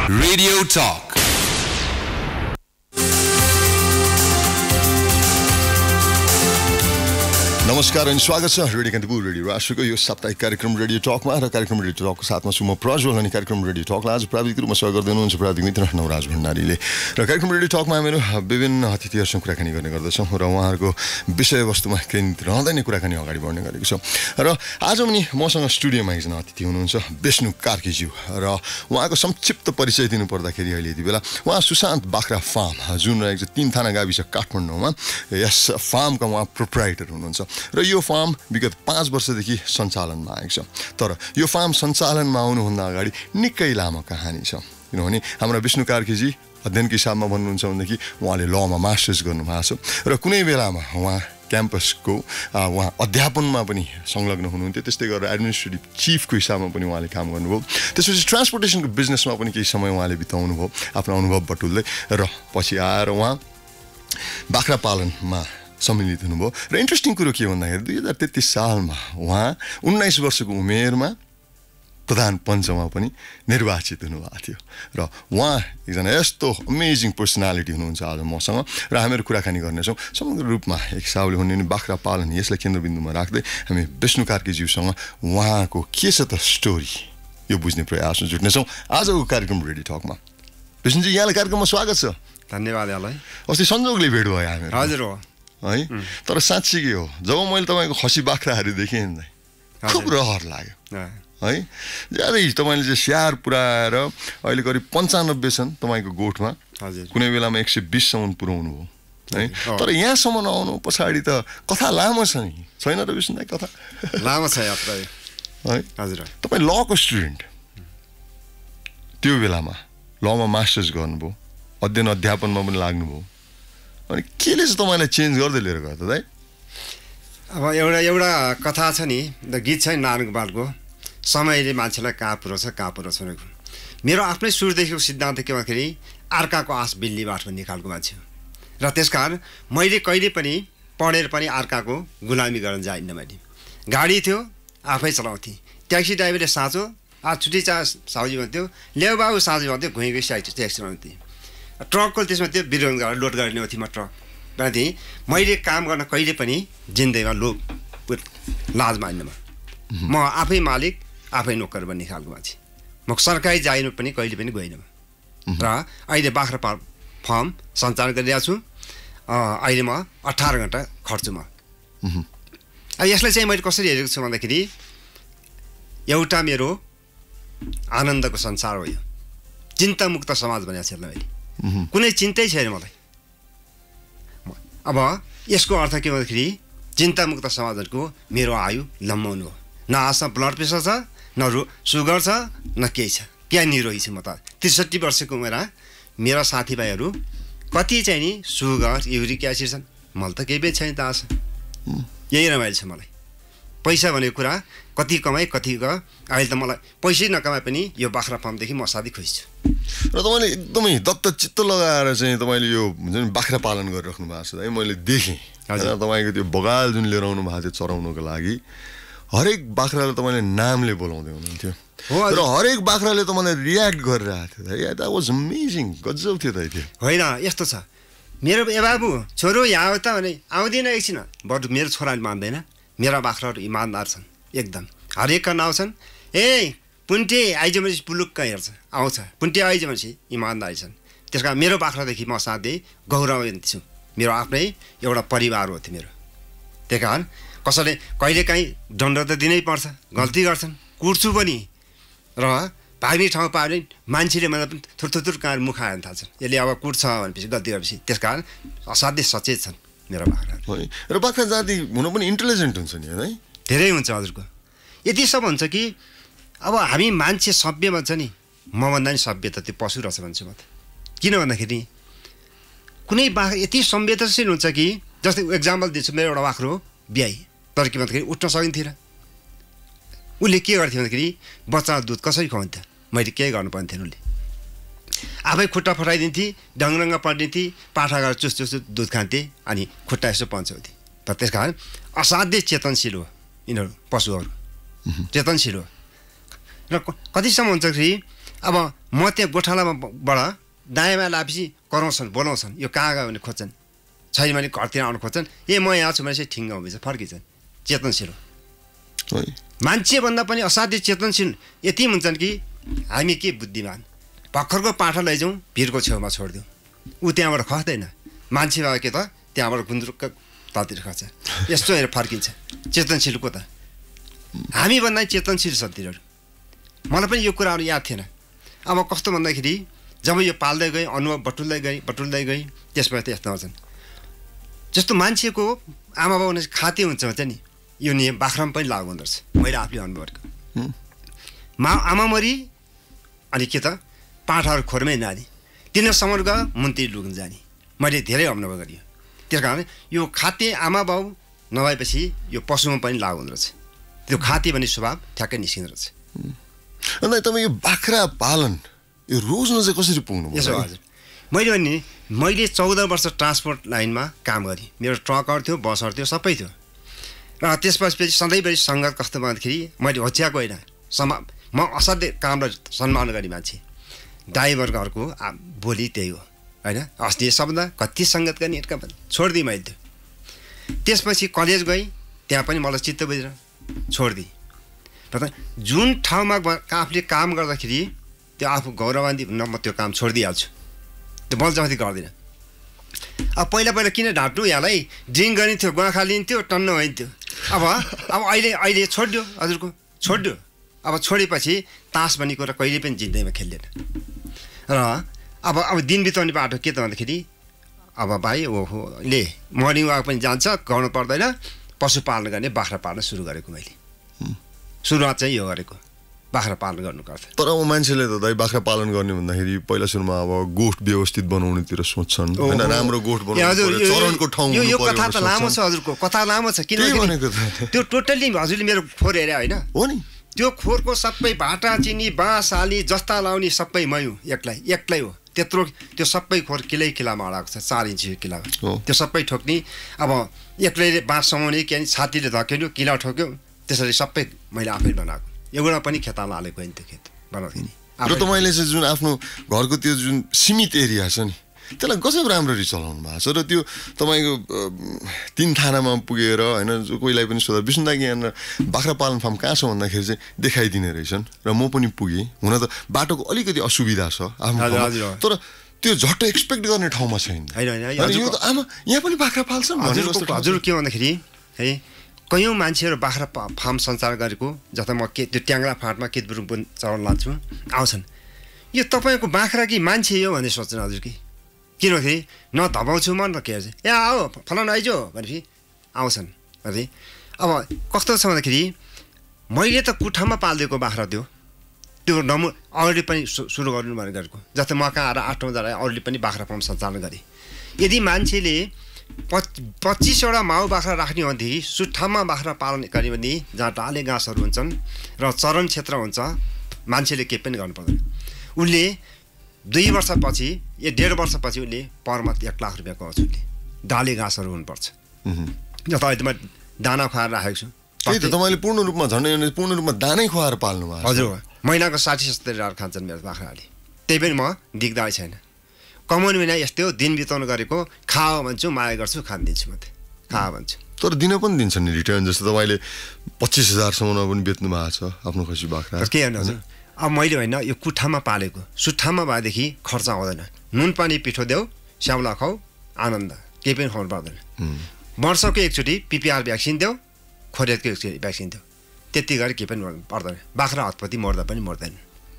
Radio Talk. नमस्कार अनि स्वागत छ रेडियो कान्तिपुर रेडियो राष्ट्रको यो साप्ताहिक कार्यक्रम रेडियो टकमा र कार्यक्रम रेडियो टकको साथमा छु म प्रज्वल अनि कार्यक्रम रेडियो टकलाई आज प्राविधिक रूपमा सहयोग गर्दै हुनुहुन्छ प्राविधिक मित्र नवराज भण्डारीले र कार्यक्रम रेडियो टकमा हामीहरू विभिन्न अतिथिहरूसँग कुराकानी गर्ने गर्दछौँ र उहाँहरूको विषयवस्तुमा केन्द्रित रहँदै नै कुराकानी अगाडि बढ्ने गरेको छौँ र आज पनि मसँग स्टुडियोमा एकजना अतिथि हुनुहुन्छ विष्णु कार्कीज्यू र उहाँको संक्षिप्त परिचय दिनुपर्दाखेरि अहिले यति बेला उहाँ सुशान्त बाख्रा फार्म जुन रहेको छ 3 थाना गाविस काठमाडौँमा यस फार्मका उहाँ प्रोप्राइटर हुनुहुन्छ र यो फार्म विगत 5 वर्षदेखि सञ्चालनमा आएको छ तर यो फार्म सञ्चालनमा आउनुभन्दा अगाडि निकै लामो कहानी छ किनभने हाम्रा विष्णु कार्कीजी अध्ययनको हिसाबमा भन्नुहुन्छ भनेदेखि उहाँले लमा मास्टर्स गर्नुभएको छ र कुनै बेलामा उहाँ क्याम्पसको उहाँ अध्यापनमा पनि संलग्न हुनुहुन्थ्यो त्यस्तै गरेर एडमिनिस्ट्रेटिभ चिफको हिसाबमा पनि उहाँले काम गर्नुभयो त्यसपछि ट्रान्सपोर्टेसनको बिजनेसमा पनि केही समय उहाँले बिताउनु भयो आफ्नो अनुभव बटुल्दै र पछि आएर उहाँ बाख्रा पालनमा सम्मिलित हुनुभयो र इन्ट्रेस्टिङ कुरो के भन्दाखेरि 2033 सालमा उहाँ 19 वर्षको उमेरमा प्रधान पञ्चमा पनि निर्वाचित हुनुभएको थियो र उहाँ एकजना यस्तो अमेजिङ पर्सनालिटी हुनुहुन्छ आज मसँग र हामीहरू कुराकानी गर्नेछौँ समग्र रूपमा एक हिसाबले भन्ने बाख्रा पालन यसलाई केन्द्रबिन्दुमा राख्दै हामी विष्णु कार्कीज्यूसँग उहाँको के छ त स्टोरी यो बुझ्ने प्रयासमा जुट्नेछौँ आजको कार्यक्रम रेडियो टकमा विष्णुजी यहाँलाई कार्यक्रममा स्वागत छ धन्यवाद यहाँलाई अस्ति संजोगले भेट भयो हामीहरू हजुर हो है तर साँच्ची के हो जब मैले तपाईँको खसी बाख्राहरू देखेँ नि खुब रहर लाग्यो है ज्यादै तपाईँले चाहिँ स्याहार पुऱ्याएर अहिले करिब 95 छन् तपाईँको गोठमा कुनै बेलामा 120 सम्म पुऱ्याउनु भयो है तर यहाँसम्म आउनु पछाडि त कथा लामो छ नि छैन र विष्णु कथा लामो छ यात्रा है हजुर तपाईँ लको स्टुडेन्ट त्यो बेलामा लमा मास्टर्स गर्नुभयो अध्ययन अध्यापनमा पनि लाग्नुभयो अनि केले चाहिँ तपाईँलाई चेन्ज गर्दै लिएर गयो त दाइ अब एउटा कथा छ नि गीत छ नि नारायण गोपालको समयले मान्छेलाई कहाँ पुऱ्याउँछ भनेको मेरो आफ्नै सुरुदेखिको सिद्धान्त के भन्दाखेरि अर्काको आश बिल्लीबाट भन्ने खालको मान्छे हो र त्यसकारण मैले कहिले पनि पढेर पनि अर्काको गुलामी गर्न जाइनँ मैले गाडी थियो आफै चलाउँथेँ ट्याक्सी ड्राइभरले साँचो आज छुट्टी साउजी भन्थ्यो ल्याउ बाबु साँझी भन्थ्यो घुइँ ट्याक्सी चलाउँथेँ ट्रकको त्यसमा त्यो बिरुवा गरेर लोड गरेर ल्याउँथेँ म ट्रक भनेदेखि मैले काम गर्न कहिले पनि जिन्दगीमा लाज मान्दिनँ म आफै मालिक आफै नोकर भन्ने खालको मान्छे म सरकारी जागिरमा पनि कहिले पनि गइनँ र अहिले बाख्रा फार्म सञ्चालन गरिरहेको छु अहिले म 18 घन्टा खट्छु म यसलाई चाहिँ मैले कसरी हेरेको छु भन्दाखेरि एउटा मेरो आनन्दको संसार हो यो चिन्तामुक्त समाज भनेको छ मैले कुनै चिन्तै छैन मलाई अब यसको अर्थ के भन्दाखेरि चिन्तामुक्त समाजको मेरो आयु लम्बाउनु हो न आशा ब्लड प्रेसर छ न सुगर छ न केही छ क्या निरोगी छु म त 63 वर्षको उमेरमा मेरा साथीभाइहरू कति चाहिँ नि सुगर युरिक एसिड छन् मलाई त केही बेच छैन त आशा यही रमाइलो छ मलाई पैसा भनेको कुरा कति कमाइ कति अहिले त मलाई पैसै नकमाए पनि यो बाख्रा फार्मदेखि म असाध्यै खुसी छु र तपाईँले एकदमै दत्त चित्त लगाएर चाहिँ तपाईँले यो हुन्छ नि बाख्रा पालन गरिराख्नु भएको छ है मैले देखेँ होइन तपाईँको त्यो बगाल जुन लिएर आउनु भएको थियो चराउनुको लागि हरेक बाख्रालाई तपाईँले नामले बोलाउँदै हुनुहुन्थ्यो र हरेक बाख्राले तपाईँलाई रियाक्ट गरिरहेको थियो द्याट वाज अमेजिङ गजब थियो त त्यो होइन यस्तो छ मेरो ए बाबु छोरो यहाँ आऊ त भने आउँदैन एकछिन बरु मेरो छोराले मान्दैन मेरा बाख्राहरू इमान्दार छन् एकदम हरेकका नाउँ छन् ए पुन्टे आइज भनेपछि पुलुक्क हेर्छ आउँछ पुन्टे आइज भनेपछि इमान्दारी छन् त्यस कारण मेरो बाख्रादेखि म साथै गौरवान्वित छु मेरो आफ्नै एउटा परिवार हो त्यो मेरो त्यही कारण कसैले कहिलेकाहीँ दण्ड त दिनै पर्छ गल्ती गर्छन् कुट्छु पनि र भाग्ने ठाउँ पायो भने मान्छेले मलाई पनि थुर कहाँ मुख आएर थाल्छ यसले अब कुट्छ भनेपछि गल्ती गरेपछि त्यस कारण असाध्यै सचेत छन् मेरो बाख्राहरू र बाख्रा जाति हुन पनि इन्टेलिजेन्ट हुन्छ नि है धेरै हुन्छ हजुरको यति सब हुन्छ कि अब हामी मान्छे सभ्य भन्छ नि मभन्दा नि सभ्य त त्यो पशु रहेछ भन्छु म त किन भन्दाखेरि कुनै बाख्रा यति संवेदनशील हुन्छ कि जस्तै एक्जाम्पल दिन्छु मेरो एउटा बाख्रो बिहाई तर के भन्दाखेरि उठ्न सकिन्थेन उसले के गर्थ्यो भन्दाखेरि बच्चा दुध कसरी खुवाउँथ्यो मैले केही गर्नु पर्ने थिएन उसले आफै खुट्टा फटाइदिन्थे डङरङ्ग पल्टिन्थे पाठा गरेर चुस दुध खान्थे अनि खुट्टा यसो पन्चाउँथे तर त्यस कारण असाध्यै चेतनशील हो यिनीहरू पशुहरू चेतनशील हो र कतिसम्म हुन्छ कि अब म त्यहाँ गोठालाबाट दायाँमा लाएपछि कराउँछन् बोलाउँछन् यो कहाँ गयो भने खोज्छन् छैन भने घरतिर आउनु खोज्छन् म यहाँ छु भने चाहिँ ठिङ्ग हुन्छ फर्किन्छन् चेतनशील हो मान्छेभन्दा पनि असाध्य चेतनशील यति हुन्छन् कि हामी के बुद्धिमान भर्खरको पाठा लैजाउँ भिरको छेउमा छोडिदिउँ ऊ त्यहाँबाट खस्दैन मान्छे भयो के त त्यहाँबाट गुन्द्रुक्क तलतिर खस्छ यस्तो हेरेर फर्किन्छ चेतनशीलको त हामीभन्दा चेतनशील छ तिनीहरू मलाई पनि यो कुराहरू याद थिएन अब कस्तो भन्दाखेरि जब यो पाल्दै गएँ अनुभव बटुल्दै गएँ त्यसमा त यस्तो हुन्छन् जस्तो मान्छेको आमा बाउ खाते हुन्छ नि यो नियम बाख्रामा पनि लागु हुँदो रहेछ मैले आफूले अनुभव गरेको आमा मरी अनि के त पाठाहरू खोरमै नानी तिनीहरूसम्म गयो मुन्ती लुक्न जाने मैले धेरै अनुभव गरेँ त्यस कारण यो खाते आमा बाउ नभएपछि यो पशुमा पनि लागु हुँदो रहेछ त्यो खाते भन्ने स्वभाव ठ्याक्कै निस्किँदो रहेछ अन्त तपाईँ यो बाख्रा पालन यो रोज्न चाहिँ कसरी पुग्नु यसो हजुर मैले 14 वर्ष ट्रान्सपोर्ट लाइनमा काम गरेँ मेरो ट्रकहरू थियो बसहरू थियो सबै थियो र त्यसपछि सधैँभरि सङ्गत कस्तो भन्दाखेरि मैले होच्याएको होइन म असाध्य कामलाई सम्मान गर्ने मान्छे ड्राइभरहरूको बोली त्यही हो होइन अस्ति शब्द कति सङ्गत गर्ने छोडिदिएँ मैले त्यो त्यसपछि कलेज गएँ त्यहाँ पनि मलाई चित्त बुझेर छोडिदिएँ र जुन ठाउँमा आफूले काम गर्दाखेरि त्यो आफू गौरवान्वित हुन म त्यो काम छोडिदिइहाल्छु त्यो बलजबस्ती गर्दिनँ अब पहिला किन ढाँट्नु यहाँलाई ड्रिङ्क गरिन्थ्यो गुवा लिन्थ्यो टन्न होइन्थ्यो अब अहिले छोडिदियो हजुरको छोडिदियो अब छोडेपछि तास भन्ने कुरा कहिले पनि जिन्दगीमा खेल्दैन र अब दिन बिताउने बाटो के त भन्दाखेरि अब भाइ ले मर्निङ वाक पनि जान्छ गर्नु पर्दैन पशुपालन गर्ने बाख्रा पाल्न सुरु गरेको मैले सुरुवात चाहिँ यो गरेको बाख्रा पालन गर्नुपर्छ तर अब मान्छेले त दाइ बाख्रा पालन गर्ने भन्दाखेरि पहिला सुरुमा अब गोठ व्यवस्थित बनाउनेतिर सोच्छन् हैन राम्रो गोठ बनाउनु पर्यो चरणको ठाउँ हुनु पर्यो यो कथा त लामो छ हजुरको कथा लामो छ किनभने त्यो टोटल्ली हजुरले मेरो खोर हेरे हैन हो नि त्यो खोरको सबै भाटा चिनी बाँस आली जस्ता लाउने सबै मयु एक्लै हो त्यत्रो त्यो सबै खोर किलामा अडाएको छ 4 इन्च किला त्यो सबै ठोक्ने अब एक्लैले बाँस समाउने के छातीले धकेल्यो किला ठोक्यो त्यसरी सबै मैले आफै बनाएको एउटा पनि खेताला हालेको होइन त्यो खेत बनाउँदाखेरि र तपाईँले चाहिँ जुन आफ्नो घरको त्यो जुन सीमित एरिया छ नि त्यसलाई गजब राम्ररी चलाउनु भएको छ र त्यो तपाईँको 3 थानामा पुगेर होइन कोहीलाई पनि सोधा विष्णुदाकी यहाँ बाख्रा पालन फार्म कहाँ छ भन्दाखेरि चाहिँ देखाइदिने रहेछन् र म पनि पुगेँ हुन त बाटोको अलिकति असुविधा छ आफ्नो तर त्यो झट्ट एक्सपेक्ट गर्ने ठाउँमा छैन यो त आमा यहाँ पनि बाख्रा पाल्छन् हजुर के भन्दाखेरि है कयौँ मान्छेहरू बाख्रा फार्म सञ्चालन गरेको जता म त्यो ट्याङ्ग्रा फाँटमा केतबुरुङ पनि चलाउन लान्छु आउँछन् यो तपाईँको बाख्रा कि मान्छे हो भनेर सोच्छन् हजुर कि किनभने न धपाउँछु म न के भन्छ यहाँ आओ फलाना आइजो भनेपछि आउँछन् है अब कस्तो छ भन्दाखेरि मैले त कुठामा पालिदिएको बाख्रा त्यो अरूले पनि सुरु गर्नु भनेर गरेको जस्तै म कहाँ आएर 8 जना अरूले पनि बाख्रा फार्म सञ्चालन गरे यदि मान्छेले 25वटा माउ बाख्रा राख्ने हो भनेदेखि सुठामा बाख्रा पालन गर्ने भने जहाँ डाले घाँसहरू हुन्छन् र चरण क्षेत्र हुन्छ मान्छेले केही पनि गर्नु पर्दैन उसले 2 वर्षपछि 1.5 वर्षपछि उसले परमा 1 लाख रुपियाँ कमाउँछ उसले डाले घाँसहरू हुनुपर्छ जस्तो अहिले म दाना खुवाएर राखेको छु त्यही त तपाईँले पूर्ण रूपमा झन्डै पूर्ण रूपमा दानै खुवाएर पाल्नु भयो हजुर महिनाको 60-70 खान्छन् मेरो बाख्राले त्यही पनि म दिग्दाइ छैन कमाउने महिना यस्तै हो दिन बिताउनु गरेको खाओ भन्छु माया गर्छु खान दिन्छु म त खा भन्छु तर दिन पनि दिन्छन् नि रिटर्न जस्तो तपाईँले 25,000 सम्ममा पनि बेच्नु भएको छ आफ्नो खसी बाख्रा के होइन हजुर अब मैले होइन यो कुठामा पालेको सुठामा भएदेखि खर्च आउँदैन नुन पानी पिठो देऊ स्याउला खाऊ आनन्द केही पनि खुवाउनु पर्दैन वर्षको एकचोटि पिपिआर भ्याक्सिन देऊ खोरेतको एकचोटि भ्याक्सिन देऊ त्यति गरी केही पनि पर्दैन बाख्रा हतपति मर्दा पनि मर्दैन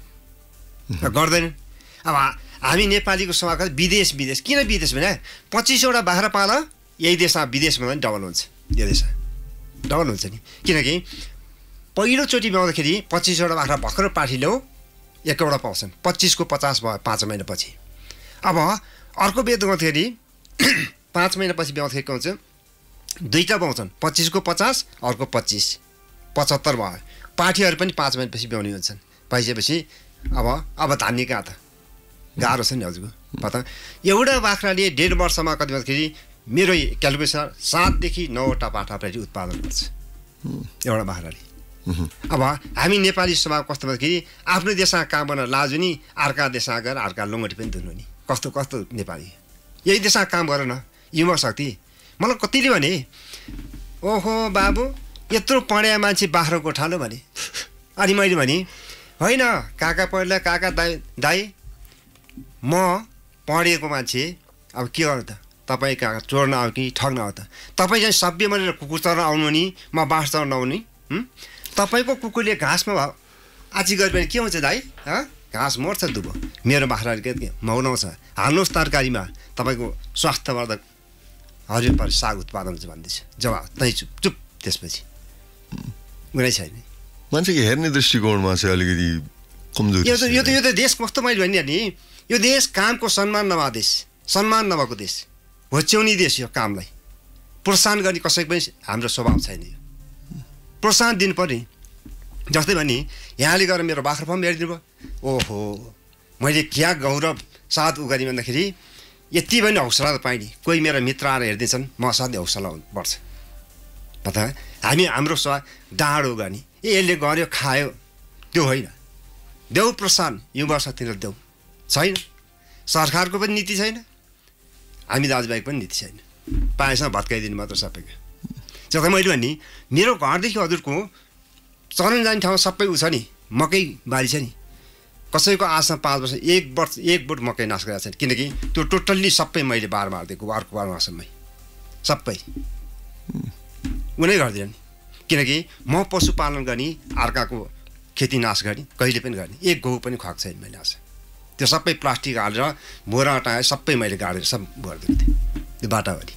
गर्दैन अब हामी नेपालीको समाजमा विदेश किन विदेश भने 25वटा बाख्रा पाल यही देशमा विदेशमा पनि डबल हुन्छ यो देशमा डबल हुन्छ नि किनकि पहिलोचोटि ब्याउँदाखेरि 25वटा बाख्रा भर्खर पाठी ल्याऊ 1वटा पाउँछन् 25 को 50 भयो 5 महिनापछि अब अर्को बेद गर्दाखेरि 5 महिनापछि ब्याउँदाखेरि के हुन्छ 2टा पाउँछन् 25 को 50 अर्को 25 75 भयो पाठीहरू पनि 5 महिनापछि ब्याउने हुन्छन् भइसकेपछि अब धान्ने कहाँ त गाह्रो छ नि हजुरको पत्ता एउटा बाख्राले 1.5 वर्षमा कति भन्दाखेरि मेरो क्यालकुलेसन 7 देखि 9वटा पाठा प्रति उत्पादन गर्छ एउटा बाख्राले अब हामी नेपाली स्वभाव कस्तो भन्दाखेरि आफ्नो देशमा काम गर्न लाजु नि अर्का देशमा गएर अर्का लङ्गटी पनि धुनु नि कस्तो कस्तो नेपाली यही देशमा काम गर न युवा शक्ति मलाई कतिले भने ओहो बाबु यत्रो पढ्या मान्छे बाख्रो गोठालो भने अनि मैले भने होइन काका पहिला काका दाई म पढेको मान्छे अब के गर्नु त तपाईँ काका चोर्न आऊ कि ठग्न आऊ त तपाईँ चाहिँ सभ्य भनेर कुकुर चढ्न आउनु नि म बाँस चढ्न आउनु तपाईँको कुकुरले घाँसमा आची गरे भने के हुन्छ दाइ घाँस मर्छ दुबो मेरो बाख्राले के मौनाउँछ हाल्नुहोस् तरकारीमा तपाईँको स्वास्थ्यवर्धक हरियो पर साग उत्पादन हुन्छ भन्दैछ जवाब तै चुप चुप त्यसपछि कुनै छैन मान्छेको हेर्ने दृष्टिकोणमा चाहिँ अलिकति कमजोर यो त देश कस्तो मैले भने नि यो देश कामको सम्मान नभएको देश होच्याउने देश यो कामलाई प्रोत्साहन गर्ने कसैको पनि हाम्रो स्वभाव छैन यो प्रोत्साहन दिनु पर्ने जस्तै भने यहाँले गएर मेरो बाख्रा फार्म हेरिदिनु भयो ओहो मैले क्या गौरव साथ उगानी भन्दाखेरि यति पनि हौसला त पाइने कोही मेरो मित्र आएर हेरिदिन्छन् म असाध्यै हौसला बढ्छ पता हाम्रो डाँडो गर्ने यसले गर्यो खायो त्यो होइन देऊ प्रोत्साहन युवा शक्तिले देऊ छैन सरकारको पनि नीति छैन हामी दाजुभाइको पनि नीति छैन पाएसँग भत्काइदिनु मात्र सबैको जस्तै मैले भने मेरो घरदेखि हजुरको चरण जाने ठाउँ सबै उ छ नि मकै बारी छ नि कसैको आशमा 5 वर्ष एक बोट मकै नाश गरेको छैन किनकि त्यो टोटल्ली सबै मैले बार मारिदिएको अर्को बार मासम्मै सबै उनै गर्दैन किनकि म पशुपालन गर्ने अर्काको खेती नाश गर्ने कहिले पनि गर्ने एक गहुँ पनि खुवाएको छैन मैले आज त्यो सबै प्लास्टिक हालेर बोरा हटाएर सबै मैले गाडेर सब गरिदिएको थिएँ त्यो बाटाभरि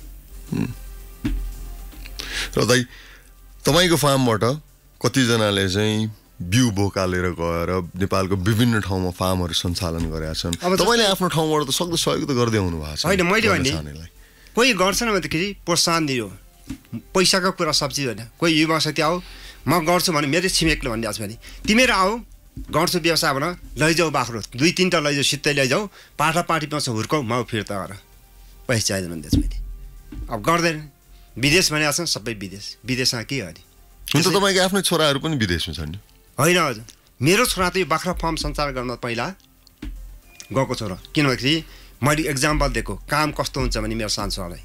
र दाइ तपाईँको फार्मबाट कतिजनाले चाहिँ बिउ बोकालेर गएर नेपालको विभिन्न ठाउँमा फार्महरू सञ्चालन गरेका छन् तपाईँले आफ्नो ठाउँबाट त सक्दो सहयोग त गर्दै हुनु भएको छ होइन मैले भने कोही गर्छन् भन्दाखेरि प्रोत्साहन दियो पैसाको कुरा सब्जी होइन कोही युवा शक्ति आऊ म गर्छु भने मेरो छिमेकले भनिदिएको छ भने तिमीहरू आऊ गर्छु व्यवसाय भन लैजाऊ बाख्रो 2-3टा लैजाऊ सित्तै लैजाऊ पाठापाठी पाउँछ हुर्काउ म फिर्ता गर पैसा चाहिँदैन भन्दैछ मैले अब गर्दैन विदेश भनेको छ सबै विदेशमा के गर्ने हुन्छ तपाईँको आफ्नै छोराहरू पनि विदेशमा छन् नि होइन हजुर मेरो छोरा त यो बाख्रा फार्म सञ्चालन गर्न पहिला गएको छोरा किनभने मैले एक्जाम्पल दिएको काम कस्तो हुन्छ भने मेरो सानो छोरालाई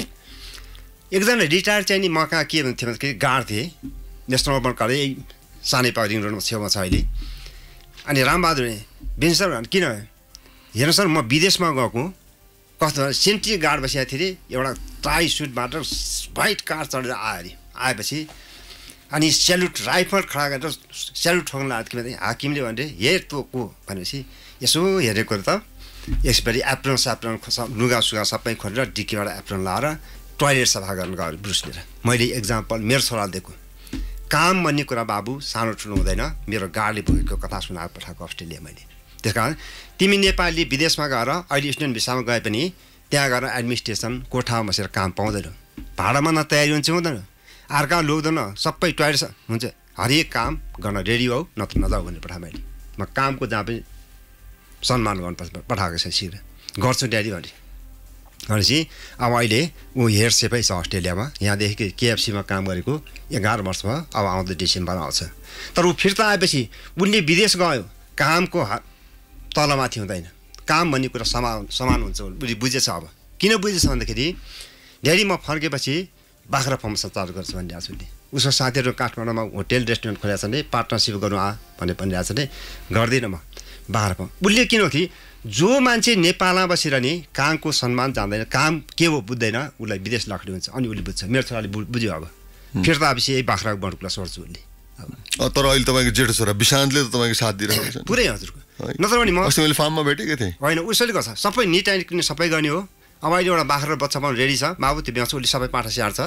एकजना रिटायर चाहिँ नि म कहाँ के भन्थ्यो भन्दाखेरि गार्ड थिएँ नेसनल अर्बन कलेज यही सानै पारिङ रोडमा छेउमा छ अहिले अनि रामबहादुर बेन्च सर किन हेर्नु सर म विदेशमा गएको कस्तो सेन्ट्री गार्ड बसिएको थिएँ एउटा ट्राई सुटबाट व्हाइट कार चढेर आयो अरे आएपछि अनि स्यालुट राइफल खडा गरेर स्यालुट ठोक्न लाग्यो कि हाकिमले भने हेर तँ को भनेपछि यसो हेरेको त यसपालि एप्रोन लुगा सुगा सबै खोलेर डिक्कीबाट एप्रोन लाएर टोयलेट सफा गर्न गयो ब्रुस लिएर मैले एक्जाम्पल मेरो छोराले दिएको काम भन्ने कुरा बाबु सानो ठुलो हुँदैन मेरो गाडीले बोकेको कथा सुनाएर पठाएको अस्ट्रेलिया मैले त्यस कारण तिमी नेपाली विदेशमा गएर अहिले स्टुडेन्ट भिसामा गए पनि त्यहाँ गएर एडमिनिस्ट्रेसन कोठामा बसेर काम पाउँदैन भाडामा न तयारी हुन्छ हुँदैन अर्का लोग्दैन सबै टोयलेट हुन्छ हरेक काम गर्न रेडी हो नत्र नजाऊ भनेर पठाएँ मैले म कामको जहाँ पनि सम्मान गर्नुपर्छ पठाएको छ शीघ्र गर्छु ड्याडी भने भनेपछि अब अहिले ऊ हेयरसेपै छ अस्ट्रेलियामा यहाँदेखि केएफसीमा काम गरेको 11 वर्ष भयो अब आउँदो डिसेम्बरमा आउँछ तर ऊ फिर्ता आएपछि उनले विदेश गयो कामको तलमाथि हुँदैन काम भन्ने कुरा समान हुन्छ उसले बुझेछ अब किन बुझेछ भन्दाखेरि ड्याडी म फर्केपछि बाख्रा फार्म सञ्चालन गर्छु भनिरहेको छु उसले उसको साथीहरू काठमाडौँमा होटेल रेस्टुरेन्ट खोलेको छ भने पार्टनरसिप गर्नु भनेर भनिरहेको छ भने गर्दिनँ म बाख्रा फार्म उसले किनकि जो मान्छे नेपालमा बसेर नि कामको सम्मान जान्दैन काम के हो बुझ्दैन उसलाई विदेश लक्ष्य हुन्छ अनि उसले बुझ्छ मेरो छोराले बुझ्यो अब फिर्ता आएपछि यही बाख्राको बढुकुला सोध्छु उसले तर अहिले तपाईँको जेठो छोरा विशान्तले त तपाईँको साथ दिइरहेको छ पुरै हजुरको नत्र भने म अस्ति मैले फार्ममा भेटेको थिएँ होइन उसैले गर्छ सबै निट एन्ड क्लिन सबै गर्ने हो अब अहिले एउटा बाख्रा बच्चा पाउनु रेडी छ बाबु त्यो ब्याउँछ उसले सबै पाठा स्याहार्छ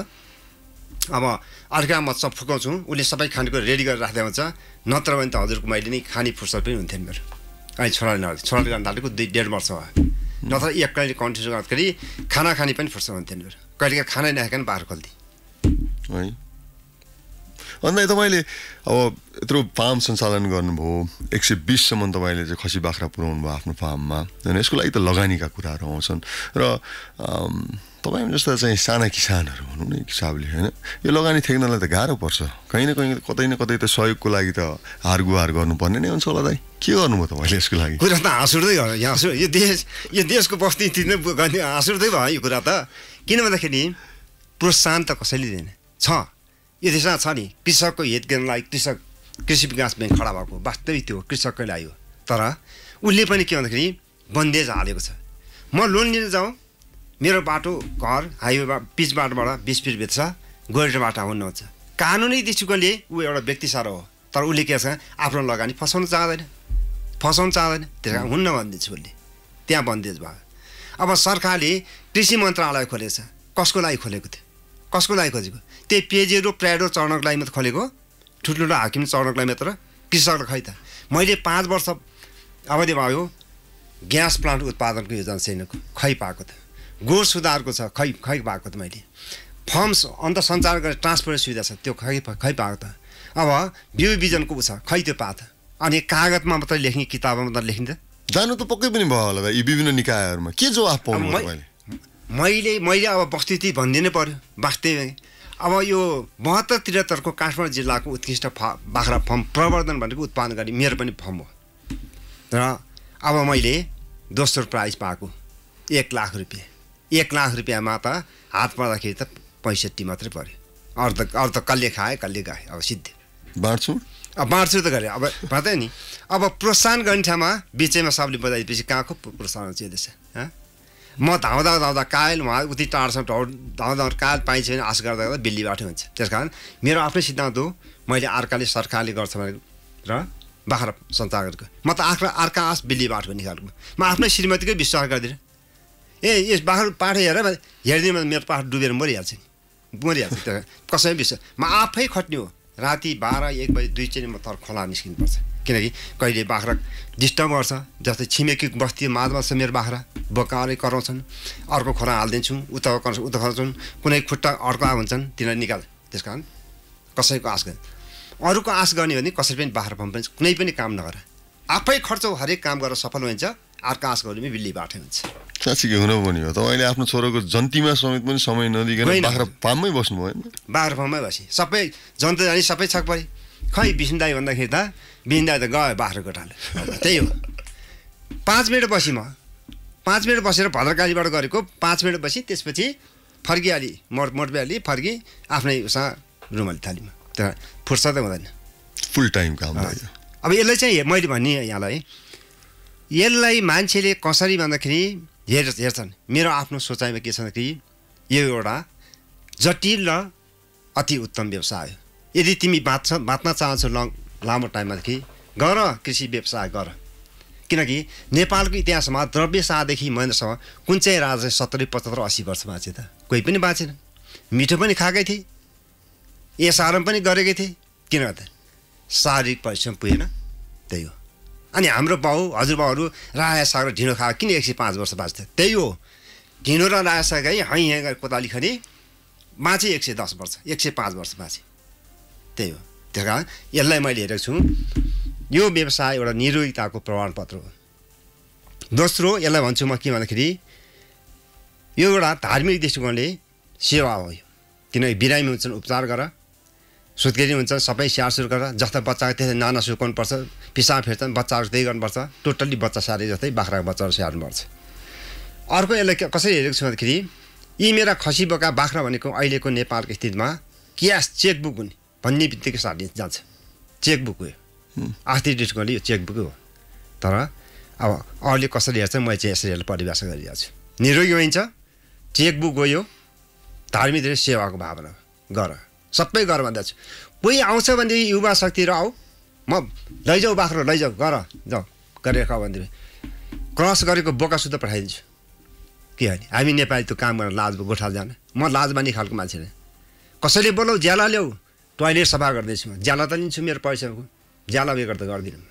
अब अर्का म सब फुकाउँछु उसले सबै खानेको रेडी गरेर राख्दै हुन्छ नत्र भने त हजुरको मैले नै खाने फुर्सद पनि हुन्थेन मेरो अहिले छोराले गर्न थालेको 2.5 वर्ष भयो नत्र एकैले कन्टिन्यू गर्दाखेरि खाना खाने पनि फुर्सद हुन्थेन मेरो कहिलेकाहीँ खाना नखाइकन बाह्र खोल्थेँ है अन्त तपाईँले अब यत्रो फार्म सञ्चालन गर्नुभयो 120सम्म तपाईँले चाहिँ खसी बाख्रा पुर्याउनु भयो आफ्नो फार्ममा होइन यसको लागि त लगानीका कुराहरू आउँछन् र तपाईँ जस्ता चाहिँ साना किसानहरू भनौँ न हिसाबले होइन यो लगानी थेक्नलाई त गाह्रो पर्छ कहीँ न कतै त सहयोगको लागि त हारगुहार गर्नुपर्ने नै हुन्छ होला दाइ के गर्नुभयो तपाईँले यसको लागि कुरा त हाँसुर्दै हो यो देशको बस्ती हाँसुर्दै भयो यो कुरा त किन भन्दाखेरि प्रोत्साहन त कसैले दिएन छ यो देशमा छ नि कृषकको हित गर्नलाई कृषि विकास ब्याङ्क खडा भएको वास्तविक त्यो कृषककै लागि हो तर उसले पनि के भन्दाखेरि बन्देज हालेको छ म लोन लिन जाउँ मेरो बाटो घर हाइवे पिच बाटोबाट 20 फिट भित्र गोरेटो बाटो हुनुहुन्छ कानुनी दृष्टिकोणले ऊ एउटा व्यक्ति साह्रो हो तर उसले के छ आफ्नो लगानी फसाउन चाहँदैन त्यस कारण हुन्न भनिदिन्छ उसले त्यहाँ बन्देज भयो अब सरकारले कृषि मन्त्रालय खोलेको छ कसको लागि खोलेको थियो कसको लागि खोजेको त्यही पेजेरो प्राइडो चढ्नको लागि मात्र खोलेको ठुल्ठुलो हाकिम चढ्नको लागि मात्र कृषकलाई खै त मैले 5 वर्ष अवधि भयो ग्यास प्लान्ट उत्पादनको योजना छैनको खै पाएको त गोठ सुधारको छ खै पाएको त मैले फर्म्स अन्त सञ्चार गरेर ट्रान्सपोर्ट सुविधा छ त्यो खै पाएको त अब बिउ बिजनको छ खै त्यो पाएको त अनि कागजमा मात्रै लेख्ने किताबमा मात्रै लेखिन्छ जानु त पक्कै पनि भयो होला यी विभिन्न निकायहरूमा के जवाफ पाउनु मैले अब बस्ती भनिदिनै पर्यो वास्तविक अब यो 72-73 को काठमाडौँ जिल्लाको उत्कृष्ट बाख्रा फर्म प्रवर्धन भनेको उत्पादन गर्ने मेरो पनि फर्म हो र अब मैले दोस्रो प्राइज पाएको 1 लाख रुपियाँ 1 लाख रुपियाँमा त हात पर्दाखेरि त 65 मात्रै पर्यो अर्ध कल्ले खाएँ कल्ले गाएँ अब सिद्धि बाँड्छु त गरेँ अब पत्ता नि अब प्रोत्साहन गर्ने ठाउँमा बिचैमा सबले बजाएपछि कहाँको प्रोत्साहन चिन्दैछ म धाउँदा कायल उहाँ उति टाढोसम्म धाउँदा कायल पाइन्छ भने आश गर्दा बिल्ली बाटो हुन्छ त्यस कारण मेरो आफ्नै सिद्धान्त हो मैले सरकारले गर्छ भने र बाख्रा सञ्चार गरेको म त अर्का आश बिल्ली बाटो निकालेको म आफ्नै श्रीमतीकै विश्वास गर्दिनँ यस बाख्रा पाठो हेरिदिनु मेरो पाठ डुबेर मरिहाल्छ त्यो कसैले विश्वास म आफै खट्ने हो राति 12-1 बजे 2 चाहिँ म तर खोला निस्किनुपर्छ किनकि कहिले बाख्रा डिस्टर्ब गर्छ जस्तै छिमेकी बस्ती माझमा छ मेरो बाख्रा बोकाले कराउँछन् अर्को खोला हालिदिन्छु उता खर्छन् कुनै खुट्टा अर्को हुन्छन् तिनीहरू निकाल त्यस कारण कसैको आश गर्ने अरूको आश गर्ने भने कसरी पनि बाख्रा फर्म पनि कुनै पनि काम नगर आफै खर्च हरेक काम गरेर सफल हुन्छ अर्को आश गर्ने बिल्ली बाटो हुन्छ साँच्चै हुन पनि हो तपाईँले आफ्नो छोरोको जन्तीमा समेत पनि समय नदिकन बाख्रा फार्ममै बस्नु भयो बाख्रा फार्ममै बसेँ सबै जन्त जाने सबै छक परे खै बिसिन्दाई भन्दाखेरि त बिसिन्दाई त गयो बाख्रा गोठाले त्यही हो 5 मिनट बसेँ म 5 मिनट बसेर भद्रकालीबाट गरेको 5 मिनट बसी त्यसपछि फर्किहाली मोटबिहाली फर्की आफ्नै उसँग रुमाली थालीमा तर फुर्सदै हुँदैन फुल टाइम काम अब यसलाई चाहिँ मैले भन्ने यहाँलाई यसलाई मान्छेले कसरी भन्दाखेरि हेर्छन् मेरो आफ्नो सोचाइमा के छ भन्दाखेरि यो एउटा जटिल र अति उत्तम व्यवसाय हो यदि तिमी बाँच्न चाहन्छौ लामो टाइममादेखि गर कृषि व्यवसाय गर किनकि नेपालको इतिहासमा द्रव्य शाहदेखि महेन्द्रसम्म कुन चाहिँ राजा 70, 75, 80 वर्ष बाँचे त कोही पनि बाँचेन मिठो पनि खाएकै थिए यस आराम पनि गरेकै थिए किन त शारीरिक परिश्रम पुगेन त्यही हो अनि हाम्रो हजुरबाउहरू राया साग र ढिँडो खाएको किन 105 वर्ष बाँच्थ्यो त्यही हो ढिँडो र राया साग है कोदाली खनी बाँचे 110 वर्ष 105 वर्ष बाँचे त्यही हो त्यस कारण यसलाई मैले हेरेको छु यो व्यवसाय एउटा निरोगिताको प्रमाणपत्र हो दोस्रो यसलाई भन्छु म के भन्दाखेरि यो एउटा धार्मिक दृष्टिकोणले सेवा हो यो किनकि बिरामी हुन्छन् उपचार गर सुत्केरी हुन्छ सबै स्याहारसुर गर जस्ता बच्चाको त्यसै नाना सुकाउनुपर्छ पिसाब फेर्छन् बच्चाहरू त्यही गर्नुपर्छ टोटल्ली बच्चा स्याहारे जस्तै बाख्राको बच्चाहरू स्याहार्नुपर्छ अर्को यसलाई कसरी हेरेको छु भन्दाखेरि यी मेरा खसी बोका बाख्रा भनेको अहिलेको नेपालको स्थितिमा क्यास चेकबुक हुने भन्ने बित्तिकै सार्ने जान्छ चेकबुक हो आर्थिक दृष्टिकोणले यो चेकबुक हो तर अब अरूले कसरी हेर्छ मैले चाहिँ यसरी हेरेर परिभाषा गरिरहेको छु निरोगी होइन्छ चेकबुक हो यो धार्मिक सेवाको भावना गर सबै गर भन्दा छु कोही आउँछ भनेदेखि युवा शक्ति र आऊ म लैजाऊ बाख्रो लैजाऊ गर जाऊ गरेर खाऊ भनेदेखि क्रस गरेको बोका सुत्ता पठाइदिन्छु के होइन हामी नेपाली त्यो काम गरेर लाज गोठाल जान म लाजमानी खालको मान्छे नै कसैले बोलाऊ ज्याला ल्याऊ टोइलेट सफा गर्दैछु म ज्याला त लिन्छु मेरो पैसाको ज्याला उयो गर्दा गर्दिनँ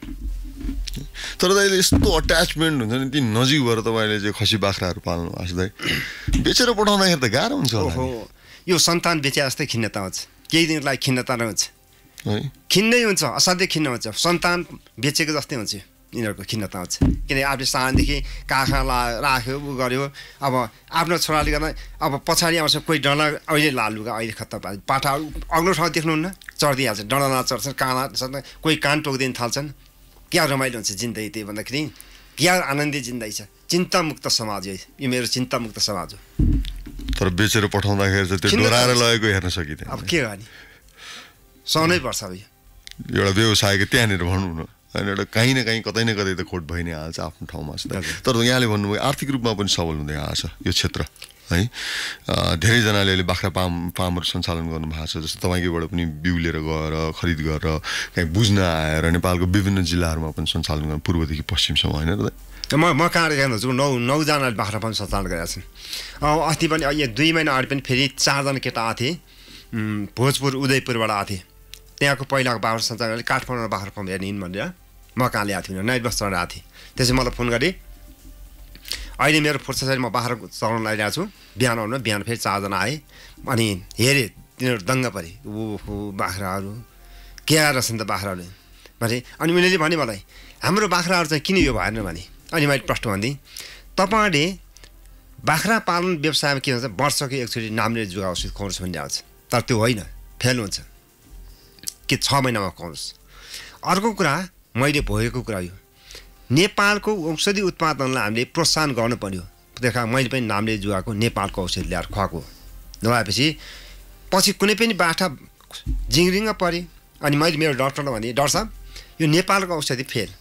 तर दाइले यस्तो अट्याचमेन्ट हुन्छ नि ती नजिक भएर तपाईँले चाहिँ खसी बाख्राहरू पाल्नु भएको दाइ बेचेर पठाउँदाखेरि त गाह्रो हुन्छ ओहो यो सन्तान बेचे जस्तै खिन्नता हुन्छ केही दिनको लागि खिन्नता रहन्छ खिन्नै हुन्छ, असाध्यै खिन्न हुन्छ, सन्तान बेचेको जस्तै हुन्छ यिनीहरूको खिन्नता हुन्छ। किनकि आफूले सानदेखि काखा राख्यो उ गर्यो, अब आफ्नो छोराले गर्दा अब पछाडि आउँछ कोही डला अहिले लालुगा अहिले खत्ता पाठाहरू अग्लो ठाउँ देख्नुहुन्न चढिदिइहाल्छ, डला चढ्छन्, काँडा कोही कान टोक्दिन थाल्छन्। क्या रमाइलो हुन्छ जिन्दगी, त्यही भन्दाखेरि क्या आनन्दी जिन्दगी छ। चिन्तामुक्त समाज यो मेरो चिन्तामुक्त समाज हो। तर बेचेर पठाउँदाखेरि चाहिँ त्यो डोराएर लगेको हेर्न सकिँदैन। अब के गर्ने, सहनै पर्छ। अब एउटा व्यवसायको त्यहाँनिर भनौँ न, होइन, एउटा कहीँ न कहीँ कतै न कतै त खोट भइ नै हाल्छ आफ्नो ठाउँमा। तर यहाँले भन्नुभयो आर्थिक रूपमा पनि सबल हुँदै आएको छ यो क्षेत्र है। धेरैजनाले अहिले बाख्रा फार्महरू सञ्चालन गर्नुभएको छ। जस्तो तपाईँकोबाट पनि बिउ लिएर गएर खरिद गरेर कहीँ बुझ्न आएर नेपालको विभिन्न जिल्लाहरूमा पनि सञ्चालन गर्न पूर्वदेखि पश्चिमसम्म, होइन र? म कहाँ हेर्नुहोस् 9जनाले बाख्रा फार्म सञ्चालन गरेका छन्। अस्ति पनि 2 महिना अगाडि पनि फेरि 4जना केटा आएको थिए, भोजपुर उदयपुरबाट आएको थिए। त्यहाँको पहिलाको बाख्रा सञ्चालन काठमाडौँमा बाख्रा फार्म हेर्ने भनेर म कहाँ ल्याएको थिइनँ, नाइट बसबाट आएको थिएँ। त्यसै मलाई फोन गरेँ, अहिले मेरो फुर्सद छैन, म बाख्रा चलाउन लागिरहेको छु, बिहान आउनु। बिहान फेरि 4जना आए, अनि हेरेँ तिनीहरू दङ्ग परे, ओहो बाख्राहरू के रहेछन् त बाख्राहरू भने। अनि उनीहरूले भने मलाई हाम्रो बाख्राहरू चाहिँ किन यो भएन भने। अनि मैले प्रश्न भनिदिएँ, तपाईँहरूले बाख्रा पालन व्यवसायमा के भन्छ वर्षको एकचोटि नामले जुगा औषध खुवाउनुहोस् भन्ने आउँछ, तर त्यो होइन, फेल हुन्छ कि 6 महिनामा खुवाउनुहोस्। अर्को कुरा मैले भोगेको कुरा यो, नेपालको औषधि उत्पादनलाई हामीले प्रोत्साहन गर्नु पर्यो। देखा मैले पनि नामले जुगाको नेपालको औषध ल्याएर खुवाएको नभएपछि पछि कुनै पनि बाठा जिङ्रिङ्ग परे। अनि मैले मेरो डक्टरलाई भने, डाक्टर साहब यो नेपालको औषधि फेल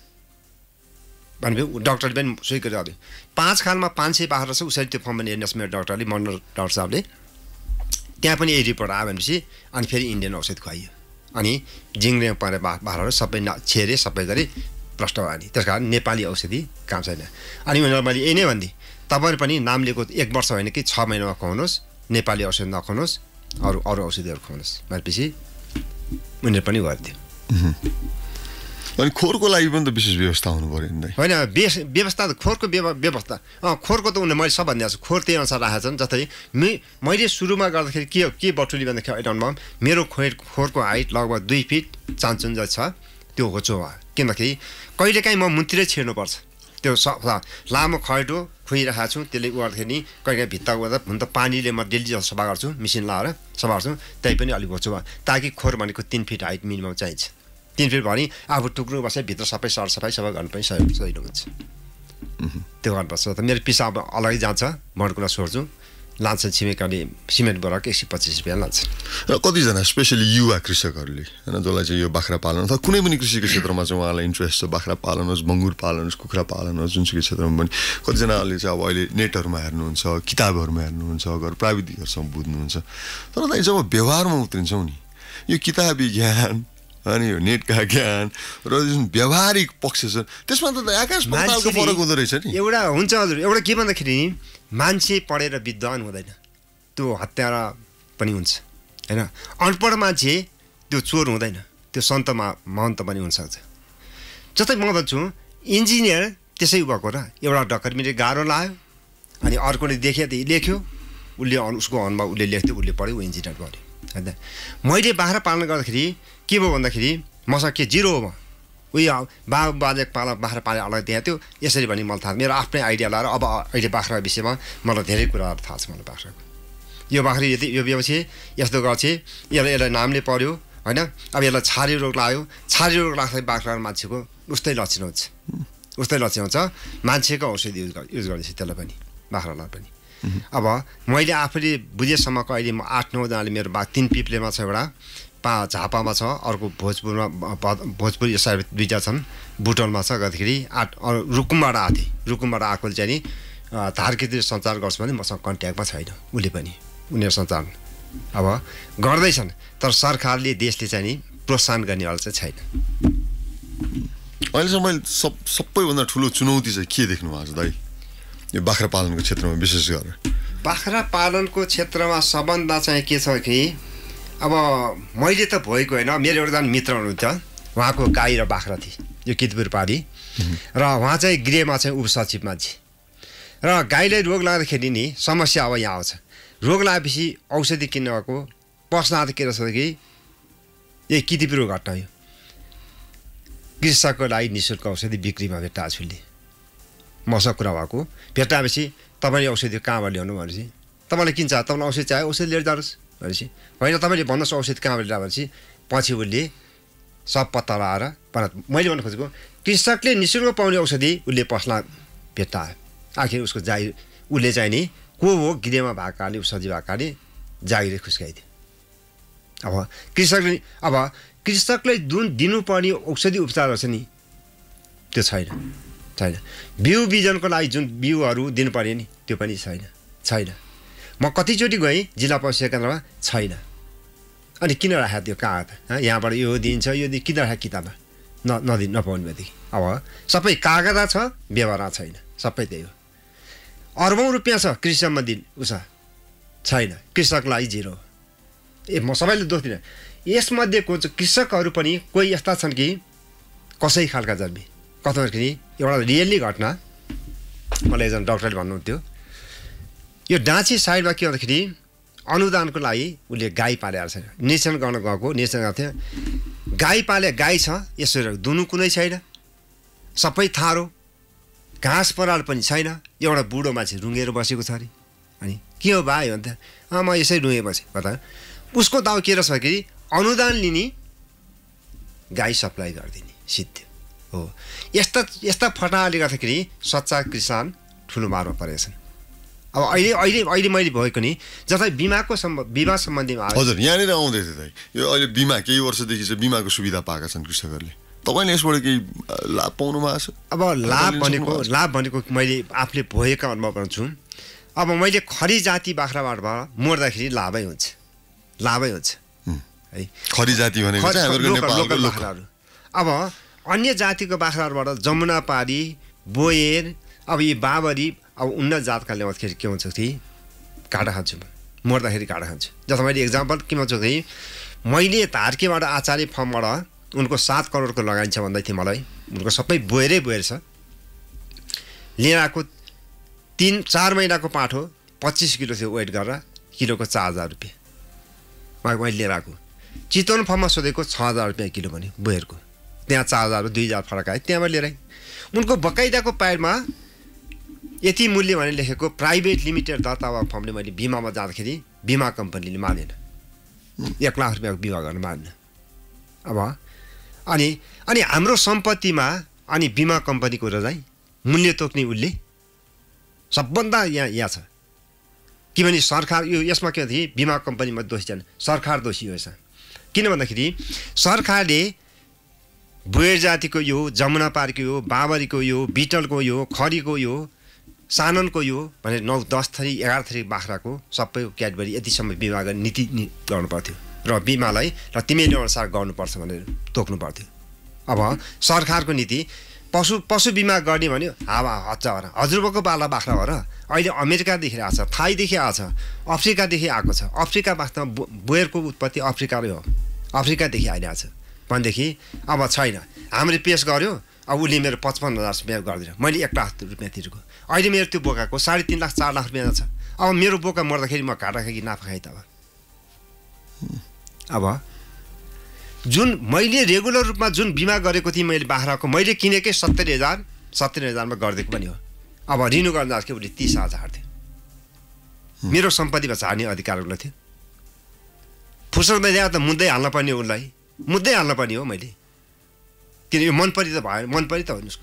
भनेपछि डक्टरले पनि स्वीकार गर्यो। 5 खालमा 500 बाख्रा छ, उसरी त्यो फर्म पनि हेर्नुहोस् मेरो डक्टरले, मन्डल डाक्टर साहबले। त्यहाँ पनि यही रिपोर्ट आयो भनेपछि अनि फेरि इन्डियन औषध खुवाइयो। अनि जिङ्रिङ परे बाख्राहरू सबै छेरे सबै गरी प्रष्ट भयो। नि त्यस कारण नेपाली औषधि काम छैन। अनि उनीहरूलाई मैले यही नै भनिदिएँ, तपाईँहरू पनि नाम लिएको 1 वर्ष होइन कि 6 महिनामा खुवाउनुहोस्, नेपाली औषध नखुवाउनुहोस्, अरू औषधिहरू खुवाउनुहोस् भनेपछि उनीहरू पनि गरिदियो। अनि खोरको लागि पनि त विशेष व्यवस्था हुनु पऱ्यो नि? होइन, व्यवस्था त खोरको व्यवस्था खोरको त उनीहरूले मैले सब भनिदिएको छु, खोर त्यही अनुसार राखेका छन्। जस्तै मैले सुरुमा गर्दाखेरि के बटुली भन्दाखेरि अहिले अनुमान मेरो खोरको हाइट लगभग 2 फिट चान्चुन्जा छ, त्यो होचो भयो। किनभनेखेरि कहिलेकाहीँ म मुनतिरै छिर्नुपर्छ, त्यो लामो खैटो खुइरहेको छु, त्यसले गर्दाखेरि कहिलेकाहीँ भित्ता गर्दा हुन त पानीले म डेली सफा गर्छु, मेसिन लाएर सफा गर्छु, त्यही पनि अलिक होचो भयो। ताकि खोर भनेको 3 फिट हाइट मिनिमम चाहिन्छ। 3 फिट भने आफू टुक्नु बस्छ, भित्र सबै सरसफाइ सबै गर्नु पनि सजिलो हुन्छ। त्यो गर्नुपर्छ। त मेरो पिसाब अलगै जान्छ, मडकुला सोर्छु, लान्छ छिमेकीले सिमेन्ट बोराको 125 रुपियाँ लान्छ। र कतिजना स्पेसली युवा कृषकहरूले, होइन, जसलाई चाहिँ यो बाख्रा पालन अथवा कुनै पनि कृषिको क्षेत्रमा चाहिँ उहाँलाई इन्ट्रेस्ट छ, बाख्रा पालन होस्, बङ्गुर पालन होस्, कुखुरा पालन होस्, जुनसुकै क्षेत्रमा पनि कतिजनाले चाहिँ अब अहिले नेटहरूमा हेर्नुहुन्छ, किताबहरूमा हेर्नुहुन्छ, अगर प्राविधिकहरूसँग बुझ्नुहुन्छ। तर चाहिँ जब व्यवहारमा उत्रिन्छौँ नि, यो किताबी ज्ञान अनि यो नेटका ज्ञान र जुन व्यावहारिक पक्ष छ त्यसमा त आकाश पातालको फरक हुँदो रहेछ नि। एउटा हुन्छ हजुर, एउटा के भन्दाखेरि मान्छे पढेर विद्वान हुँदैन, त्यो हत्यारा पनि हुन्छ, होइन। अनपढ मान्छे त्यो चोर हुँदैन, त्यो सन्त महन्त पनि हुनसक्छ। जस्तै म भन्छु इन्जिनियर त्यसै भएको र एउटा डकर्मीले गाह्रो लाग्यो, अनि अर्कोले लेख्यो, उसले उसको अनुभव उसले लेख्थ्यो, उसले पढ्यो, ऊ इन्जिनियर गर्यो, होइन। मैले बाख्रा पालन गर्दाखेरि के भयो भन्दाखेरि मसँग के 0 हो, उयो बाजे बाख्रा पाले अलग दिएको थियो, यसरी भने मलाई थाहा, मेरो आफ्नै आइडिया लाएर अब अहिले बाख्रा विषयमा मलाई धेरै कुराहरू थाहा छ। मलाई बाख्राको यो बाख्रा यो व्यवसाय यस्तो गर्छ, यसलाई नामले पर्यो, होइन। अब यसलाई छारी रोग लाग्यो, छारी रोग लाग्दाखेरि बाख्रा मान्छेको उस्तै लक्षण हुन्छ, मान्छेको औषधि युज गर्दैछ त्यसलाई पनि, बाख्रालाई पनि। अब मैले आफूले बुझेसम्मको अहिले म 8-9 जनाले मेरो 3 पिप्लेमा छ, एउटा झापामा छ, अर्को भोजपुर यो साइड 2टा छन्, बुटोलमा छ। गर्दाखेरि 8 रुकुमबाट आएको थिएँ, रुकुमबाट आएकोले चाहिँ नि धारकेतिर सञ्चार गर्छ भने मसँग कन्ट्याक्टमा छैन, उसले पनि उनीहरू सञ्चालन अब गर्दैछन्, तर सरकारले देशले चाहिँ नि प्रोत्साहन गर्नेवाला चाहिँ छैन। अहिलेसम्म मैले सबैभन्दा ठुलो चुनौती चाहिँ के देख्नु भएको छ दाइ यो बाख्रा पालनको क्षेत्रमा? विशेष गरेर बाख्रा पालनको क्षेत्रमा सबभन्दा चाहिँ के छ कि अब मैले त भएको होइन, मेरो एउटा मित्र हुनुहुन्छ, उहाँको गाई र बाख्रा थिए यो कितपुर पारी, र उहाँ चाहिँ गृहमा चाहिँ उपसचिव मान्छे, र गाईलाई रोग लाग्दाखेरि नि समस्या अब यहाँ आउँछ। रोग लागेपछि औषधि किन्नु भएको प्रश्न के रहेछ कि यही कितिपिरो घटना यो कृषकको लागि निःशुल्क औषधि बिक्रीमा भेट्टाएको छु ले मसँग कुरा भएको भेट्टाएपछि तपाईँले औषधि कहाँबाट ल्याउनु भनेपछि तपाईँलाई किन चाह्यो तपाईँलाई औषधि चाहियो औषधि लिएर जानुहोस् भनेपछि होइन तपाईँले भन्नुहोस् औषधि कहाँबाट ल्यायो भनेपछि पछि उसले सब पत्ता लगाएर मैले भन्नु खोजेको कृषकले निःशुल्क पाउने औषधि उसले पसला भेट्टायो आखिर उसको जागिर उसले चाहिँ नि को हो गिरेमा भएकाले सजी भएकाले जागिर खुस्काइदियो अब कृषकले जुन दिनुपर्ने औषधि उपचारहरू छ नि त्यो छैन बिउ बिजनको लागि जुन बिउहरू दिनु पर्यो नि त्यो पनि छैन म कतिचोटि गएँ जिल्ला परिषद केन्द्रमा छैन अनि किन राखेको त्यो कागज यहाँबाट यो दिन्छ यो किन राखेको किताबमा नपाउने बित्तिकै अब सबै कागज छ व्यवहार छैन सबै त्यही हो अर्बौँ रुपियाँ छ कृषि सम्बन्धी छैन कृषकलाई जिरो म सबैले दोष दिनँ यसमध्येको कृषकहरू पनि कोही यस्ता छन् कि कसै खालका जन्मे कता एउटा रियल्ली घटना मलाई एकजना डक्टरले भन्नुहुन्थ्यो यो डाँची साइडमा के भन्दाखेरि अनुदानको लागि उसले गाई पालेर छ निरीक्षण गर्न गएको निरीक्षण गएको थियो गाई पाले गाई छ यसो दुनु कुनै छैन सबै थारो घाँस पराल पनि छैन एउटा बुढो मान्छे रुँगेर बसेको छ अरे अनि के हो भाइ भन्दा म यसै रुँगे बसेँ कता उसको दाउ के रहेछ कि अनुदान लिने गाई सप्लाई गरिदिने सिद्धि हो यस्ता फटाहाले गर्दाखेरि सच्चा किसान ठुलो मारमा परेका छन् अब अहिले मैले भएको नि जस्तै बिमा सम्बन्धीमा हजुर यहाँनिर आउँदै थियो दाइ यो अहिले बिमा केही वर्षदेखि चाहिँ बिमाको सुविधा पाएका छन् कृषकहरूले तपाईँले यसबाट केही लाभ पाउनु भएको छ अब लाभ भनेको मैले आफूले भएका अनुभव गर्छु अब मैले खरी जाति बाख्राबाट मर्दाखेरि लाभै हुन्छ है खरी जाति भनेको चाहिँ हाम्रो नेपालको बाख्राहरू अब अन्य जातिको बाख्राहरूबाट जमुना पारी बोयर अब यी बाबरी अब उन्नत जातका ल्याउँदाखेरि के हुन्छ कि काँडा खान्छु मर्दाखेरि काँडा खान्छु जस्तो मैले एक्जाम्पल के भन्छु कि मैले धार्केबाट आचार्य फर्मबाट उनको 7 करोडको लगाइन्छ भन्दै थिएँ मलाई उनको सबै बोयर छ लिएर आएको 3-4 महिनाको पाठो 25 किलो थियो वेट गरेर किलोको 4,000 रुपियाँ मैले लिएर आएको चितवन फर्ममा सोधेको 6,000 रुपियाँ किलो भन्यो बोयरको त्यहाँ 4,000 2,000 फरक आयो त्यहाँबाट लिएर आएँ उनको बकाइदाको पाइडमा यति मूल्य भनेर लेखेको प्राइभेट लिमिटेड दर्ता फर्मले मैले बिमामा जाँदाखेरि बिमा कम्पनीले मानेन 1 लाख रुपियाँको बिमा गर्न मानेन अब अनि हाम्रो सम्पत्तिमा अनि बिमा कम्पनीको रजाइ मूल्य तोक्ने उसले सबभन्दा यहाँ छ किनभने सरकार यो यसमा के थियो बिमा कम्पनीमा दोषी छैन सरकार दोषी हो यसमा किन भन्दाखेरि सरकारले बोयर जातिको यो जमुना पारीको यो बाबरीको यो बिटलको यो खरीको यो साननको यो भने 9-10 थरी 11 थरी बाख्राको सबै क्याडबरी यतिसम्म बिमा गर्ने नीति गर्नु पर्थ्यो र बिमालाई र तिमीले अनुसार गर्नुपर्छ भनेर तोक्नु पर्थ्यो अब सरकारको नीति पशु बिमा गर्ने भन्यो हावा हच्चा हो र हजुरबाको बाला बाख्रा हो र अहिले अमेरिकादेखि आएको छ थाईदेखि आएको छ अफ्रिकादेखि आएको छ अफ्रिका वास्तवमा बोयरको उत्पत्ति अफ्रिकामै हो अफ्रिकादेखि आइरहेको छ भनेदेखि अब छैन हामीले पेस गर्यो अब उसले मेरो 55,000 रुपियाँ गरिदिएर मैले 1 लाख रुपियाँ तिरेको अहिले मेरो त्यो बोकाको 3.5 लाख 4 लाख रुपियाँ छ अब मेरो बोका मर्दाखेरि म घाटा खाएँ कि नाफा खाएँ त अब जुन मैले रेगुलर रूपमा जुन बिमा गरेको थिएँ मैले बाख्राको मैले किनेकै 70,000मा गरिदिएको पनि हो अब रिन्यू गर्न जाँदाखेरि उसले 30,000 थियो मेरो सम्पत्तिमा झार्ने अधिकार उसलाई थियो फुर्सदमा ल्याएर त मुद्दै हाल्न पर्ने उसलाई मुद्दै हाल्न पर्ने हो मैले किन यो मन परि त भएन मन परि त होइन उसको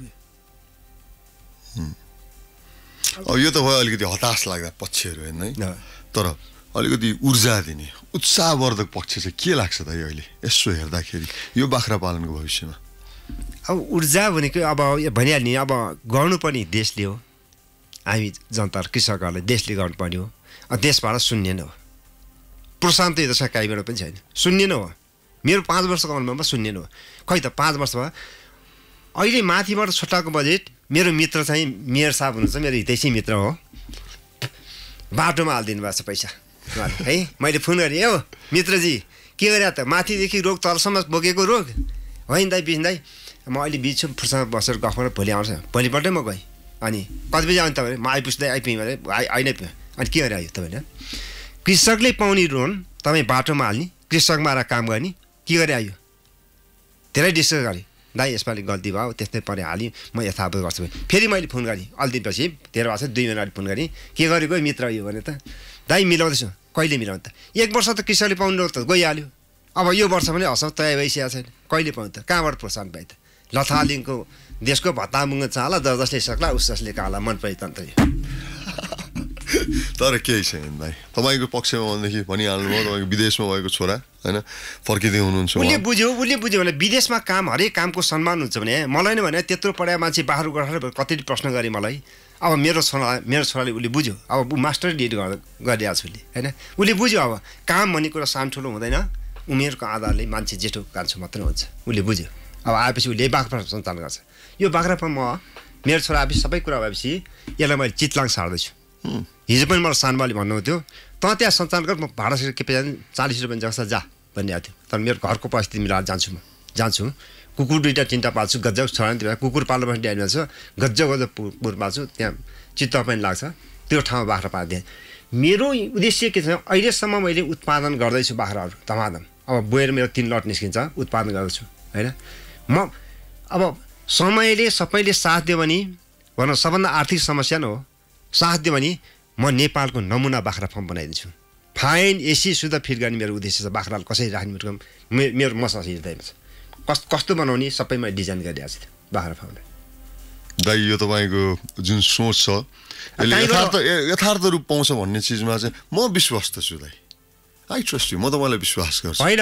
अब यो त भयो अलिकति हताश लाग्दा पक्षहरू होइन है तर अलिकति ऊर्जा दिने उत्साहवर्धक पक्ष चाहिँ के लाग्छ त अहिले यसो हेर्दाखेरि यो बाख्रा पालनको भविष्यमा अब ऊर्जा भनेको अब भनिहाल्ने अब गर्नुपर्ने देशले हो हामी जनता कृषकहरूलाई देशले गर्नुपर्ने हो देशबाट शून्य नै हो प्रोत्साहन त यो त सरकारबाट पनि छैन शून्य नै हो मेरो 5 वर्षको अनुभवमा शून्य नै हो खै त 5 वर्षमा अहिले माथिबाट छुट्टाएको बजेट मेरो मित्र चाहिँ मेयर साहब हुनुहुन्छ मेरो हितैषी मित्र हो बाटोमा हालिदिनु भएको छ पैसा है मैले फोन गरेँ हो मित्रजी के गरे त माथिदेखि रोग तलसम्म बोकेको रोग होइन दाइ बिच दाइ म अहिले बिच फुर्सदमा बसेर गफ गरेर भोलि आउँछ भोलिपल्टै म गएँ अनि कति बजी आउनु तपाईँ म आइपुग्दै आइपुगेँ भने होइन अनि के गरे आयो तपाईँले कृषकले पाउने लोन तपाईँ बाटोमा हाल्ने कृषकमा आएर काम गर्ने के गरे आयो धेरै डिस्कस गरेँ दाइ यसपालि गल्ती भयो त्यस्तै परे हालेँ म यथावत गर्छु फेरि मैले फोन गरेँ अलि दिनपछि 13 वर्ष 2 महिना फोन गरेँ के गरेको मित्र यो भने त दाइ मिलाउँदैछु कहिले मिलाउनु त 1 वर्ष त कृषकले पाउनु त गइहाल्यो अब यो वर्ष पनि हसौ तयार भइसकेको छैन कहिले पाउनु त कहाँबाट प्रोत्साहन पाइ त लथालिङको देशको भत्तामुङ्ग चाला जसले सक्ला उस जसले काला मन परि तन्त्र तर केही छैन भाइ तपाईँको पक्षमा भनेदेखि भनिहाल्नुभयो तपाईँको विदेशमा भएको छोरा होइन फर्किँदै हुनुहुन्छ उसले बुझ्यो भने विदेशमा काम हरेक कामको सम्मान हुन्छ भने मलाई नै भने त्यत्रो पढाए मान्छे बाहिर गएर कति प्रश्न गरे मलाई अब मेरो छोराले उसले बुझ्यो अब मास्टर डिग्री गरिरहेको छु उसले होइन उसले बुझ्यो अब काम भन्ने कुरा सानो ठुलो हुँदैन उमेरको आधारले मान्छे जेठो कान्छो मात्रै हुन्छ उसले बुझ्यो अब आएपछि उसले बाख्रा सञ्चालन गर्छ यो बाख्रामा म मेरो छोरा आएपछि सबै कुरा भएपछि यसलाई मैले चितलाङ सार्दैछु हिजो पनि मलाई सानबाले भन्नुहुन्थ्यो त त्यहाँ सञ्चालन गर म भाडा के पे 40 रुपियाँ जस्तो जा भनिरहेको थियो तर मेरो घरको परिस्थिति मिलाएर जान्छु कुकुर 2टा 3टा पाल्छु गज्जब छोरा कुकुर पाल्नु पनि ड्याडी छ गज्जब पुर पाल्छु त्यहाँ चित्त पनि लाग्छ त्यो ठाउँमा बाख्रा पाल्दिएँ मेरो उद्देश्य के छ अहिलेसम्म मैले उत्पादन गर्दैछु बाख्राहरू धमाधम अब बोएर मेरो 3 लट निस्किन्छ उत्पादन गर्दैछु होइन म अब समयले सबैले साथ दियो भने भनौँ सबभन्दा आर्थिक समस्या नै हो साथ दियो भने म नेपालको नमुना बाख्रा फार्म बनाइदिन्छु फाइन एसी शुद्ध फिट गर्ने मेरो उद्देश्य छ बाख्रालाई कसरी राख्ने मेरो मसँग हृदयमा छ कस्तो बनाउने सबै मैले डिजाइन गरिरहेको छु बाख्रा फार्मलाई दाइ यो तपाईँको जुन सोच छ यसले यथार्थ रूप पाउँछ भन्ने चिजमा चाहिँ म विश्वस्त छु दाइ आई ट्रस्ट यु म तपाईँलाई विश्वास गर्छु होइन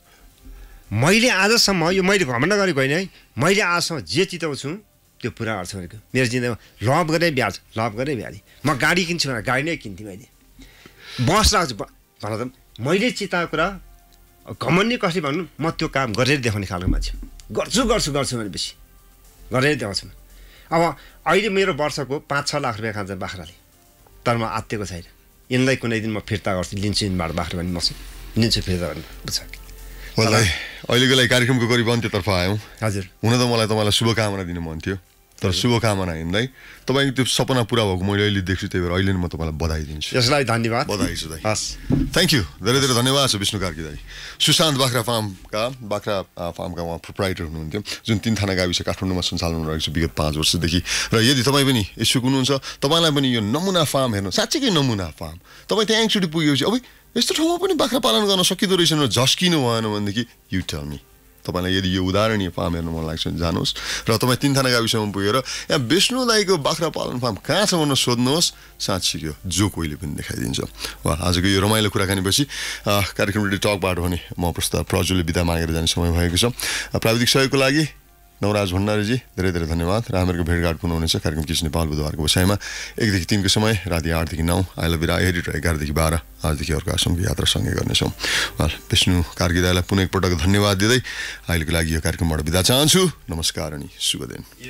मैले आजसम्म यो मैले घमण्ड गरेको होइन है मैले आजसम्म जे चिताउँछु त्यो पुरा गर्छु भनेको मेरो जिन्दगीमा लभ गरेँ भ्याली म गाडी किन्छु भने गाडी नै किन्थेँ मैले बस राख्छु भन त मैले चिताएको कुरा घमण्ड कसरी भन्नु म त्यो काम गरेर देखाउने खालको मान्छे गर्छु भनेपछि गरेर देखाउँछु अब अहिले मेरो वर्षको 5-6 लाख रुपियाँ खान्छ बाख्राले तर म आत्तिएको छैन यिनलाई कुनै दिन म फिर्ता गर्छु लिन्छु यिनबाट बाख्रा भने म लिन्छु फिर्ता भने बुझ्छ अहिलेको लागि कार्यक्रमको करिब अन्त्यतर्फ आयौँ हजुर हुन त मलाई तपाईँलाई शुभकामना दिनु मन थियो तर शुभकामना हिँड्दै तपाईँको त्यो सपना पुरा भएको मैले अहिले देख्छु त्यही भएर अहिले म तपाईँलाई बधाई दिन्छु यसलाई धन्यवाद बधाई छु दाइ थ्याङ्क यू धेरै धेरै धन्यवाद छ विष्णु कार्की दाइ सुशान्त बाख्रा फार्मका उहाँ प्रोप्राइटर हुनुहुन्थ्यो जुन 3 थाना गाविस काठमाडौँमा सञ्चालन रहेको छ विगत 5 वर्षदेखि र यदि तपाईँ पनि इच्छुक हुनुहुन्छ तपाईँलाई पनि यो नमुना फार्म हेर्नु साँच्चीकै नमुना फार्म तपाईँ त्यहाँ एकचोटि पुगेपछि अब यस्तो ठाउँमा पनि बाख्रा पालन गर्न सकिँदो रहेछ र झस्किनु भएन भनेदेखि यु टेल मी तपाईँलाई यदि यो उदाहरणीय फार्म हेर्नु मन लाग्छ भने जानुहोस् र तपाईँ 3 थाना गाविसमा पुगेर यहाँ विष्णु दाइको बाख्रा पालन फार्म कहाँ छ भनेर सोध्नुहोस् साँच्चीको जो कोहीले पनि देखाइदिन्छ वा आजको यो रमाइलो कुराकानीपछि कार्यक्रम रेडियो टकबाट भने म प्रस्ताव प्रजुले बिदा मागेर जाने समय भएको छ प्राविधिक सहयोगको लागि नवराज भण्डारीजी धेरै धेरै धन्यवाद र हामीहरूको भेटघाट पुनः हुनेछ कार्यक्रम किस नेपाल बुधबारको बसाइमा 1 देखि 3 को समय राति 8 देखि 9 आई लभ बिरा एडिट 11 देखि 12 आजदेखि अर्को आश्रमको यात्रा सँगै गर्नेछौँ विष्णु कार्की दाइलाई पुनः एकपटक धन्यवाद दिँदै अहिलेको लागि यो कार्यक्रमबाट बिदा चाहन्छु नमस्कार अनि शुभ दिन।